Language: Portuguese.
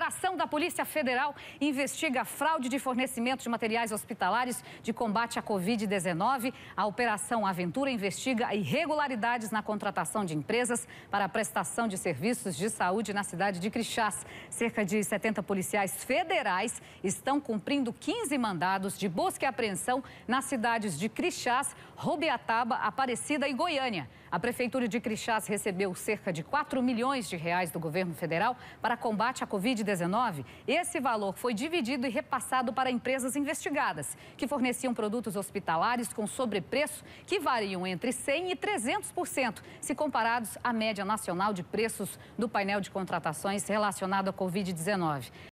operação da Polícia Federal investiga a fraude de fornecimento de materiais hospitalares de combate à Covid-19. A Operação Aventura investiga irregularidades na contratação de empresas para a prestação de serviços de saúde na cidade de Crixás. Cerca de 70 policiais federais estão cumprindo 15 mandados de busca e apreensão nas cidades de Crixás, Rubiataba, Aparecida e Goiânia. A Prefeitura de Crixás recebeu cerca de 4 milhões de reais do governo federal para combate à Covid-19. Esse valor foi dividido e repassado para empresas investigadas, que forneciam produtos hospitalares com sobrepreço que variam entre 100% e 300%, se comparados à média nacional de preços do painel de contratações relacionado à Covid-19.